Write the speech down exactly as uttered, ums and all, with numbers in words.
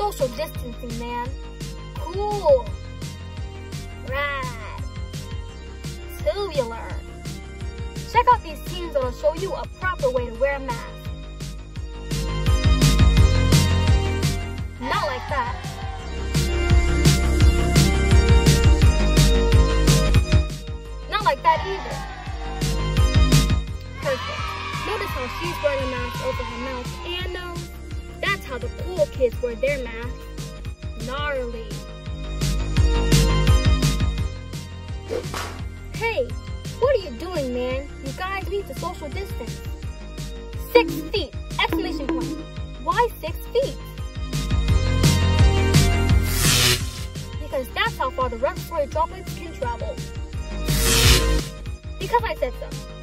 social distancing, man. Cool. Rad. Tubular. Check out these teams that'll show you a proper way to wear a mask. Not like that. Not like that either. Perfect. Notice how she's wearing a mask over her mouth and nose? That's how the cool kids wear their masks. Gnarly. Hey, what are you doing, man? You guys need to social distance. Six feet! Exclamation point. Why six feet? Because that's how far the respiratory droplets can travel. Because I said so.